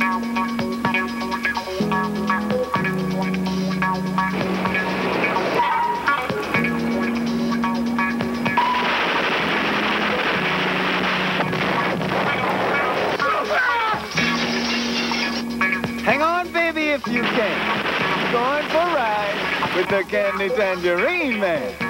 Hang on, baby, if you can. Going for a ride with the Candy Tangerine Man.